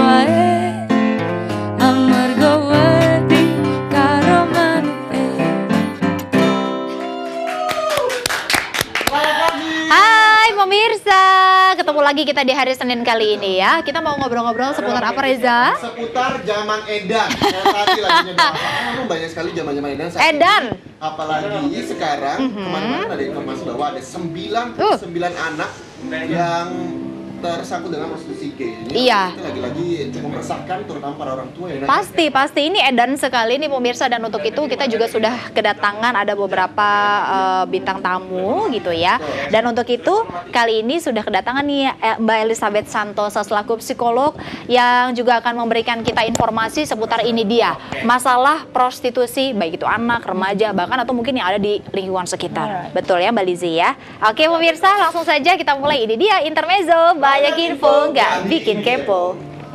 wae amarga wedi karo manuk. Hai pemirsa, ketemu lagi kita di hari Senin kali ini ya. Kita mau ngobrol-ngobrol seputar apa, Reza? Seputar zaman edan. Tadi lagunya apa? Banyak sekali zaman-zaman edan. Edan. Apalagi sekarang kemarin ada informasi bahwa ada 9 anak yang tersangkut dengan prostitusi gay. Iya. Itu lagi-lagi cukup meresahkan terutama para orang tua ya. Pasti ini edan sekali nih pemirsa, dan untuk itu kita juga sudah kedatangan ada beberapa bintang tamu gitu ya. Dan untuk itu kali ini sudah kedatangan nih Mbak Elizabeth Santosa selaku psikolog yang juga akan memberikan kita informasi seputar ini dia masalah prostitusi baik itu anak, remaja bahkan atau mungkin yang ada di lingkungan sekitar. Betul ya Mbak Lizzie ya. Oke pemirsa, langsung saja kita mulai. Ini dia intermezzo. Banyak info, nggak bikin kepo.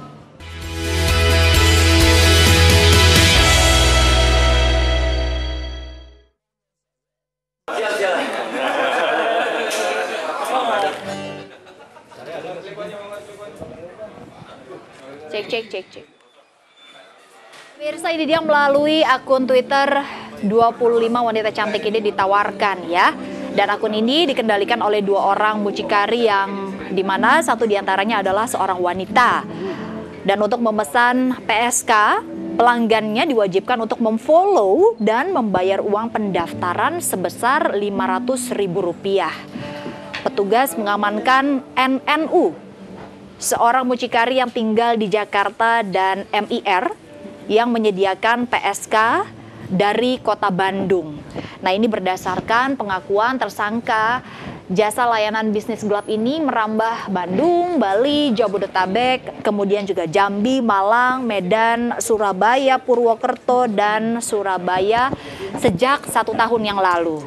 Cek. Pemirsa, ini dia melalui akun Twitter 25 wanita cantik ini ditawarkan ya. Dan akun ini dikendalikan oleh 2 orang mucikari yang dimana satu diantaranya adalah seorang wanita. Dan untuk memesan PSK, pelanggannya diwajibkan untuk memfollow dan membayar uang pendaftaran sebesar Rp500.000. Petugas mengamankan NNU, seorang mucikari yang tinggal di Jakarta, dan MIR yang menyediakan PSK dari kota Bandung. Nah, ini berdasarkan pengakuan tersangka, jasa layanan bisnis gelap ini merambah Bandung, Bali, Jabodetabek, kemudian juga Jambi, Malang, Medan, Surabaya, Purwokerto, dan Surabaya sejak 1 tahun yang lalu.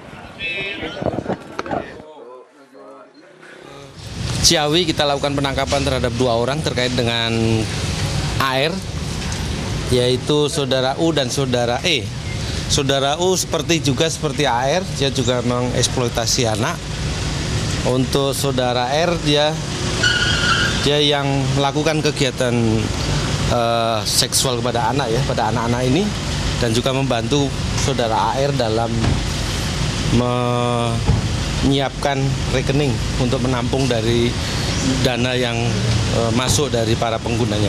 Ciawi kita lakukan penangkapan terhadap 2 orang terkait dengan AR, yaitu saudara U dan saudara E. Saudara U seperti AR, dia juga mengeksploitasi anak. Untuk saudara R, dia yang melakukan kegiatan seksual kepada anak ya, pada anak-anak ini, dan juga membantu saudara AR dalam menyiapkan rekening untuk menampung dari dana yang masuk dari para penggunanya.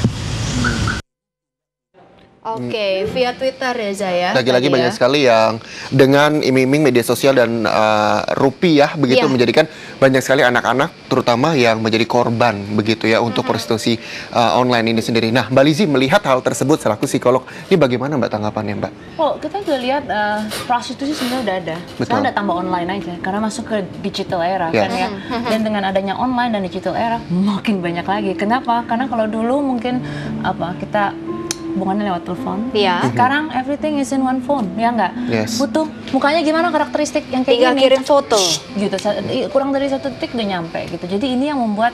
Oke, via Twitter ya Zaya. Lagi-lagi banyak sekali yang dengan iming-iming media sosial dan rupiah begitu menjadikan banyak sekali anak-anak terutama yang menjadi korban begitu ya untuk prostitusi online ini sendiri. Nah, Mbak Lizzie melihat hal tersebut selaku psikolog, ini bagaimana Mbak tanggapannya Mbak? Oh, kita udah lihat prostitusi sebenarnya udah ada. Sekarang udah tambah online aja karena masuk ke digital era kan ya. Dan dengan adanya online dan digital era makin banyak lagi. Kenapa? Karena kalau dulu mungkin kita hubungannya lewat telepon. Sekarang everything is in one phone, ya nggak? Butuh mukanya gimana, karakteristik yang kayak tinggal gini, kirim foto gitu, kurang dari 1 detik udah nyampe gitu. Jadi ini yang membuat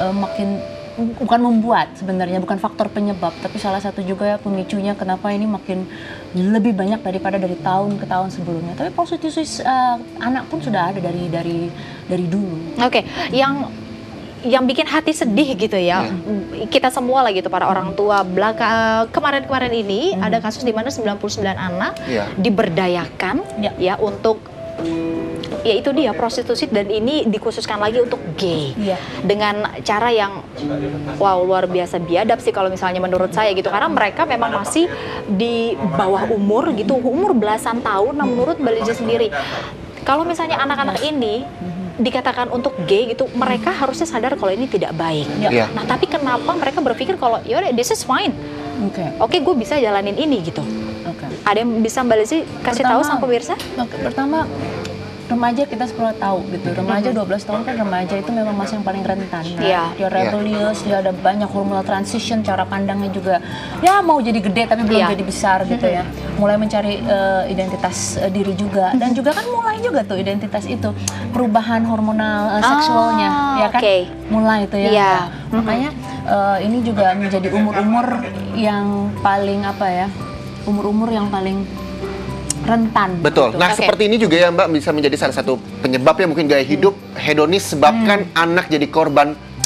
bukan membuat sebenarnya, bukan faktor penyebab, tapi salah satu juga ya pemicunya kenapa ini makin lebih banyak daripada dari tahun ke tahun sebelumnya. Tapi prostitusi anak pun sudah ada dari dulu. Oke, yang bikin hati sedih gitu ya, kita semua lah gitu, para orang tua. Kemarin-kemarin ini ada kasus di mana 99 anak diberdayakan ya untuk ya itu dia prostitusi, dan ini dikhususkan lagi untuk gay dengan cara yang wow luar biasa biadab sih kalau misalnya menurut saya gitu, karena mereka memang masih di bawah umur gitu, umur belasan tahun. Nah, menurut Mbak Lizzie sendiri, kalau misalnya anak-anak ini dikatakan untuk gay gitu, mereka harusnya sadar kalau ini tidak baik. Nah, tapi kenapa mereka berpikir kalau yaudah this is fine, oke, gue bisa jalanin ini gitu. Ada yang bisa Mbak Lizzie kasih tahu sama pemirsa? Pertama, remaja kita perlu tahu gitu, remaja 12 tahun kan remaja itu memang masih yang paling rentan. Dia rebellious, dia ada banyak hormonal transition, cara pandangnya juga ya mau jadi gede tapi belum jadi besar gitu ya. Mulai mencari identitas diri juga, dan juga kan mulai juga tuh identitas itu perubahan hormonal seksualnya ya kan, mulai itu ya. Makanya ini juga menjadi umur-umur yang paling umur-umur yang paling rentan. Betul. Nah, seperti ini juga ya Mbak, bisa menjadi salah satu penyebab ya, mungkin gaya hidup hedonis sebabkan anak jadi korban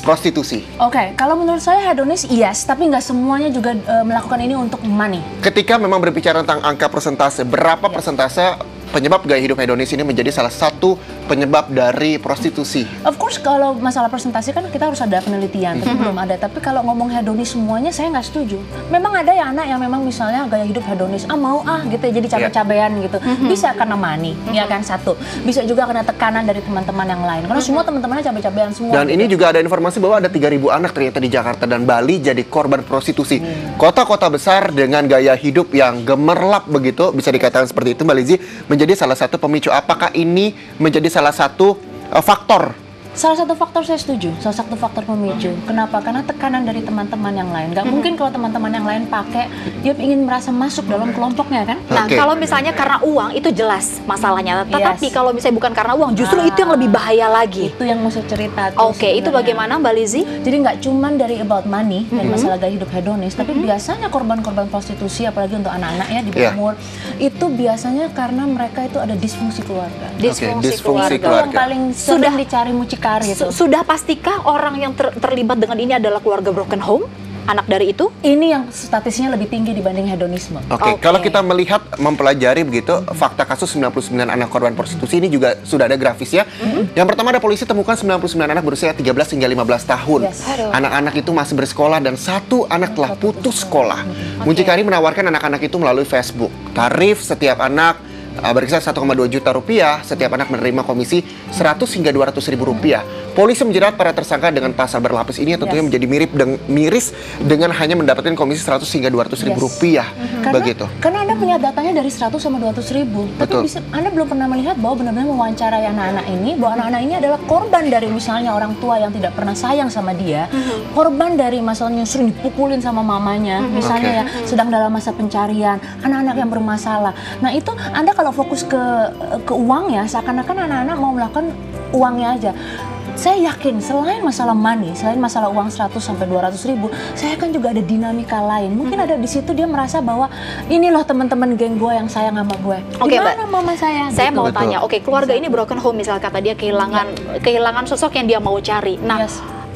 prostitusi. Oke, kalau menurut saya hedonis yes, tapi nggak semuanya juga melakukan ini untuk money. Ketika memang berbicara tentang angka persentase, berapa persentase penyebab gaya hidup hedonis ini menjadi salah satu penyebab dari prostitusi? Of course, kalau masalah presentasi kan kita harus ada penelitian, tapi belum ada. Tapi kalau ngomong hedonis semuanya, saya nggak setuju. Memang ada ya anak yang memang misalnya gaya hidup hedonis, mau gitu ya, jadi cabe-cabean gitu. Bisa karena money, ya kan, satu. Bisa juga karena tekanan dari teman-teman yang lain. Karena semua teman-temannya cabe-cabean semua. Dan gitu. ini juga ada informasi bahwa ada 3.000 anak ternyata di Jakarta dan Bali jadi korban prostitusi. Kota-kota besar dengan gaya hidup yang gemerlap begitu, bisa dikatakan seperti itu, Mbak Lizzy, menjadi salah satu pemicu. Apakah ini menjadi salah satu faktor? Salah satu faktor saya setuju, salah satu faktor pemicu. Kenapa? Karena tekanan dari teman-teman yang lain. Gak mungkin kalau teman-teman yang lain pakai, dia ingin merasa masuk dalam kelompoknya kan? Nah, kalau misalnya karena uang itu jelas masalahnya. Tetapi kalau misalnya bukan karena uang, justru itu yang lebih bahaya lagi. Itu yang mau saya cerita. Oke, itu bagaimana Mbak Lizzy? Jadi nggak cuma dari about money dan masalah gaya hidup hedonis, tapi biasanya korban-korban prostitusi, apalagi untuk anak-anak ya di bawah umur, itu biasanya karena mereka itu ada disfungsi keluarga. Disfungsi Itu yang keluarga. paling sering dicari mucikari itu. Sudah pastikah orang yang terlibat dengan ini adalah keluarga broken home? Anak dari itu? Ini yang statistiknya lebih tinggi dibanding hedonisme. Oke, kalau kita melihat, mempelajari begitu, fakta kasus 99 anak korban prostitusi ini juga sudah ada grafisnya. Yang pertama ada polisi temukan 99 anak berusia 13 hingga 15 tahun. Anak-anak itu masih bersekolah dan satu anak telah putus sekolah. Mucikari menawarkan anak-anak itu melalui Facebook. Tarif setiap anak berkisar 1,2 juta rupiah, setiap anak menerima komisi 100 hingga 200 ribu rupiah. Polisi menjerat para tersangka dengan pasal berlapis ini tentunya menjadi miris dengan hanya mendapatkan komisi 100 hingga 200 ribu rupiah. Begitu. Karena Anda punya datanya dari 100 sama 200 ribu. Tapi Anda belum pernah melihat bahwa benar-benar mewawancarai anak-anak ini, bahwa anak-anak ini adalah korban dari misalnya orang tua yang tidak pernah sayang sama dia, korban dari masalahnya sering dipukulin sama mamanya, misalnya ya sedang dalam masa pencarian, anak-anak yang bermasalah. Nah itu Anda kalau fokus ke uang ya, seakan-akan anak-anak mau melakukan uangnya aja. Saya yakin selain masalah money, selain masalah uang 100 sampai 200 ribu, saya kan juga ada dinamika lain. Mungkin ada di situ dia merasa bahwa ini loh teman-teman geng gue yang sayang sama gue. Oke, Gimana mama saya? Saya mau tanya, keluarga ini broken home, misal kata dia kehilangan sosok yang dia mau cari. Nah,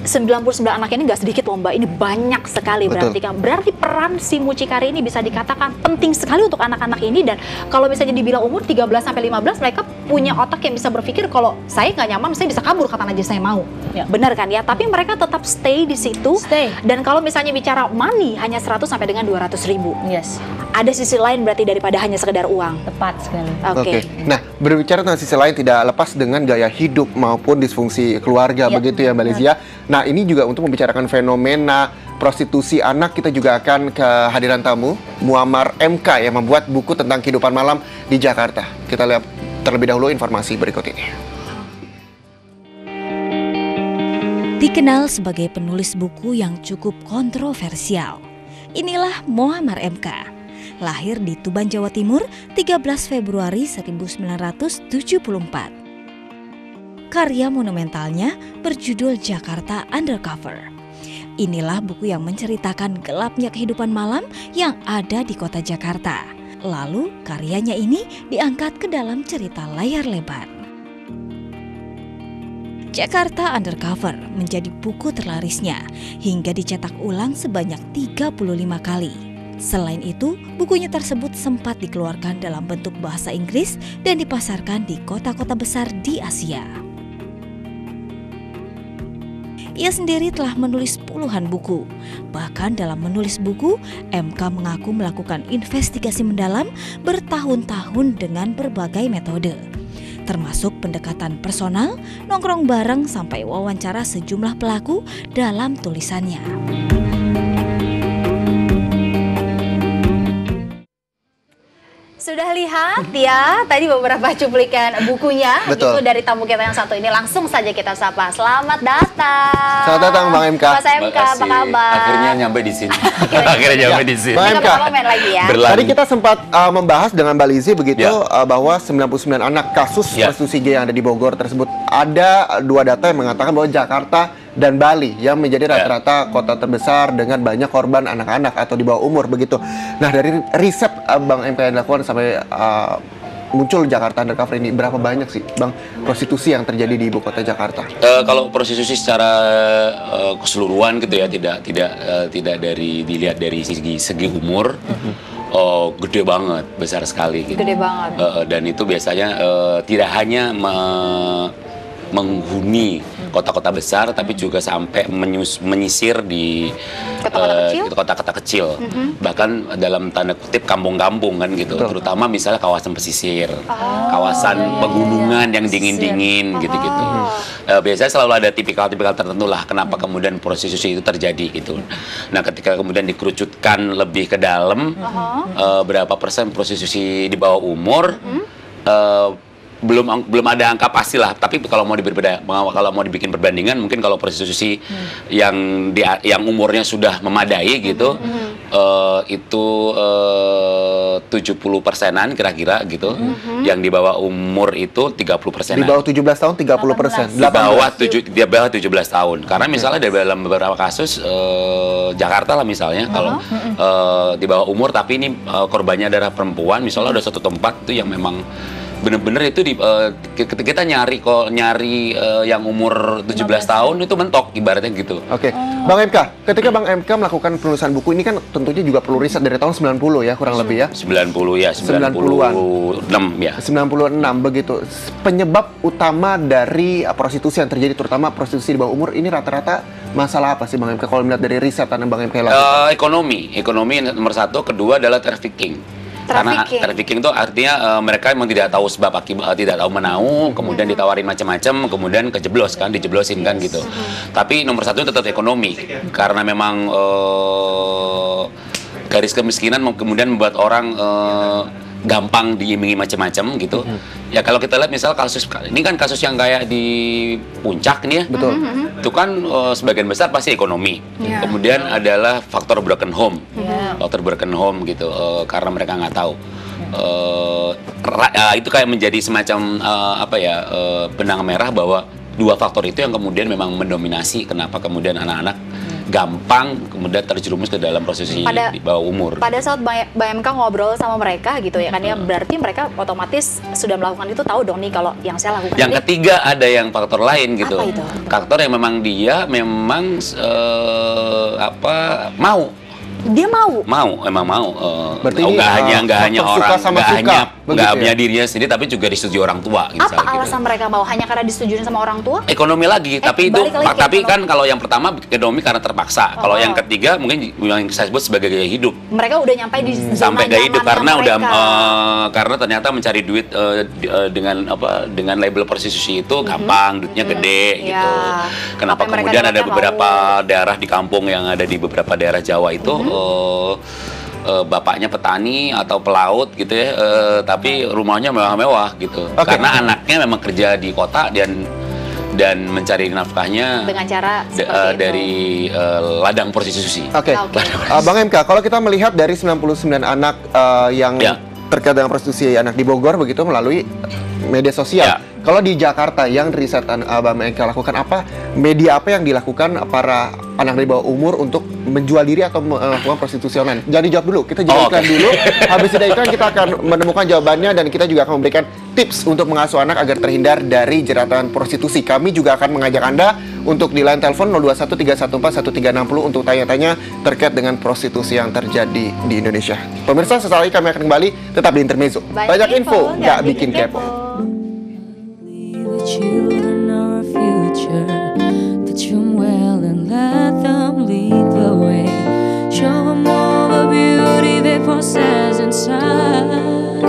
99 anak ini nggak sedikit loh Mbak, ini banyak sekali berarti kan. Berarti peran si mucikari ini bisa dikatakan penting sekali untuk anak-anak ini. Dan kalau misalnya dibilang umur 13 sampai 15, mereka punya otak yang bisa berpikir kalau saya nggak nyaman, saya bisa kabur kapan aja saya mau. Benar kan ya? Tapi mereka tetap stay di situ. Dan kalau misalnya bicara money hanya 100 sampai dengan 200 ribu. Ada sisi lain berarti daripada hanya sekedar uang. Tepat sekali. Oke. Nah, berbicara tentang sisi lain tidak lepas dengan gaya hidup maupun disfungsi keluarga begitu ya Mbak Lizzy. Nah, ini juga untuk membicarakan fenomena prostitusi anak, kita juga akan kehadiran tamu Muammar MK yang membuat buku tentang kehidupan malam di Jakarta. Kita lihat terlebih dahulu informasi berikut ini. Dikenal sebagai penulis buku yang cukup kontroversial, inilah Muammar MK. Lahir di Tuban, Jawa Timur, 13 Februari 1974. Karya monumentalnya berjudul Jakarta Undercover. Inilah buku yang menceritakan gelapnya kehidupan malam yang ada di kota Jakarta. Lalu karyanya ini diangkat ke dalam cerita layar lebar. Jakarta Undercover menjadi buku terlarisnya hingga dicetak ulang sebanyak 35 kali. Selain itu, bukunya tersebut sempat dikeluarkan dalam bentuk bahasa Inggris dan dipasarkan di kota-kota besar di Asia. Ia sendiri telah menulis puluhan buku. Bahkan dalam menulis buku, MK mengaku melakukan investigasi mendalam bertahun-tahun dengan berbagai metode. Termasuk pendekatan personal, nongkrong bareng sampai wawancara sejumlah pelaku dalam tulisannya. Sudah lihat ya tadi beberapa cuplikan bukunya. Itu dari tamu kita yang satu ini. Langsung saja kita sapa. Selamat datang. Selamat datang Bang MK. Mas MK, apa kabar? Akhirnya nyampe di sini. Akhirnya nyampe di sini. Bang MK, lagi ya. tadi kita sempat membahas dengan Mbak Lizzy begitu bahwa 99 anak kasus prostitusi gay yang ada di Bogor tersebut, ada dua data yang mengatakan bahwa Jakarta dan Bali yang menjadi rata-rata kota terbesar dengan banyak korban anak-anak atau di bawah umur begitu. Nah, dari riset Bang MK yang dilakukan sampai muncul Jakarta Undercover ini, berapa banyak sih Bang prostitusi yang terjadi di ibu kota Jakarta? Kalau prostitusi secara keseluruhan gitu ya, tidak dilihat dari segi umur. Gede banget, besar sekali gitu. Gede banget. Dan itu biasanya tidak hanya menghuni kota-kota besar, tapi juga sampai menyisir di kota-kota kecil. Bahkan dalam tanda kutip kampung-kampung kan gitu. Terutama misalnya kawasan pesisir, kawasan pegunungan yang dingin-dingin gitu-gitu. Biasanya selalu ada tipikal-tipikal tertentu lah kenapa kemudian prostitusi itu terjadi gitu. Nah, ketika kemudian dikerucutkan lebih ke dalam, berapa persen prostitusi di bawah umur, belum ada angka pasti lah, tapi kalau mau dibikin perbandingan, mungkin kalau prostitusi yang umurnya sudah memadai gitu, itu 70%-an kira-kira gitu. Yang di bawah umur itu 30%. Di bawah 17 tahun 30%. Di bawah 17 tahun. Karena misalnya dalam beberapa kasus Jakarta lah misalnya, kalau di bawah umur tapi ini korbannya adalah perempuan, misalnya ada satu tempat tuh yang memang bener-bener itu kita nyari yang umur 17 tahun itu mentok ibaratnya gitu. Oke. Bang MK, ketika Bang MK melakukan penulisan buku ini kan tentunya juga perlu riset dari tahun 90 ya kurang lebih ya. 90 ya, 96 ya. 96 begitu. Penyebab utama dari prostitusi yang terjadi terutama prostitusi di bawah umur ini rata-rata masalah apa sih Bang MK kalau melihat dari riset yang Bang MK lakukan? Ekonomi nomor satu, kedua adalah trafficking. Karena trafficking itu artinya mereka memang tidak tahu sebab akibat, tidak tahu menau, kemudian ditawarin macam-macam, kemudian dijeblosin kan gitu. Tapi nomor satu tetap ekonomi, karena memang garis kemiskinan kemudian membuat orang gampang diiming macam-macam gitu. Ya kalau kita lihat misal ini kan kasus yang kayak di Puncak nih ya. Betul. Itu kan sebagian besar pasti ekonomi. Kemudian adalah faktor broken home. Faktor broken home gitu, karena mereka nggak tahu. Itu kayak menjadi semacam benang merah bahwa dua faktor itu yang kemudian memang mendominasi kenapa kemudian anak-anak gampang kemudian terjerumus ke dalam prostitusi di bawah umur. Pada saat Mbak MK ngobrol sama mereka gitu ya kan ya, berarti mereka otomatis sudah melakukan itu, tahu dong nih kalau yang saya lakukan. Yang ketiga ada yang faktor lain gitu. Apa itu? Faktor yang memang dia memang mau. Dia mau. Emang mau. Berarti nggak hanya orang, nggak hanya ya? dirinya sendiri, tapi juga disetujui orang tua. Apa alasan mereka mau? Hanya karena disetujui sama orang tua? Ekonomi lagi, tapi kan kalau yang pertama ekonomi karena terpaksa. Kalau yang ketiga mungkin yang saya sebut sebagai gaya hidup. Mereka udah nyampe di sampai gaya hidup karena karena ternyata mencari duit dengan label prostitusi itu gampang, duitnya gede gitu. Kenapa kemudian ada beberapa daerah di kampung yang ada di beberapa daerah Jawa itu bapaknya petani atau pelaut gitu ya, tapi rumahnya mewah-mewah gitu. Karena anaknya memang kerja di kota dan mencari nafkahnya dengan cara dari ladang prostitusi. Bang MK, kalau kita melihat dari 99 anak yang terkait dengan prostitusi anak di Bogor begitu melalui media sosial. Kalau di Jakarta yang riset Bang MK lakukan media apa yang dilakukan para anak di bawah umur untuk menjual diri atau melakukan prostitusi online? Jangan dijawab dulu, kita jawab iklan dulu. Habis itu iklan kita akan menemukan jawabannya dan kita juga akan memberikan tips untuk mengasuh anak agar terhindar dari jeratan prostitusi. Kami juga akan mengajak Anda untuk di line telepon 0213141360 untuk tanya-tanya terkait dengan prostitusi yang terjadi di Indonesia. Pemirsa, sesaat lagi kami akan kembali tetap di Intermezzo. Banyak info, nggak bikin kepo. Children are our future. Teach them well and let them lead the way. Show them all the beauty they possess inside.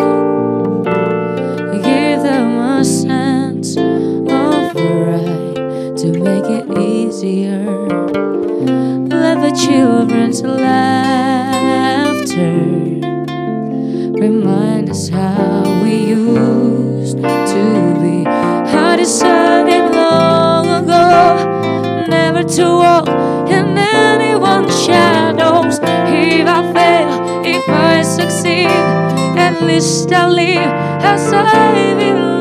Give them a sense of right to make it easier. Let the children's laughter remind us how we used to be. I decided long ago never to walk in anyone's shadows. If I fail, if I succeed, at least I'll live as I belong.